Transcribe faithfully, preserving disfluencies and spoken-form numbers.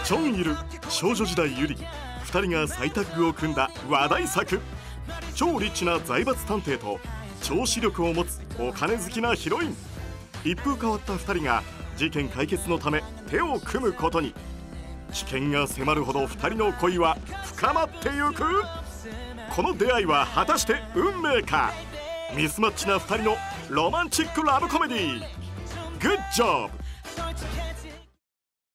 チョンイル、少女時代ユリ、ふたりが再タッグを組んだ話題作。超リッチな財閥探偵と超視力を持つお金好きなヒロイン、一風変わったふたりが事件解決のため手を組むことに。危険が迫るほどふたりの恋は深まってゆく。この出会いは果たして運命か。ミスマッチなふたりのロマンチックラブコメディー、グッジョブ。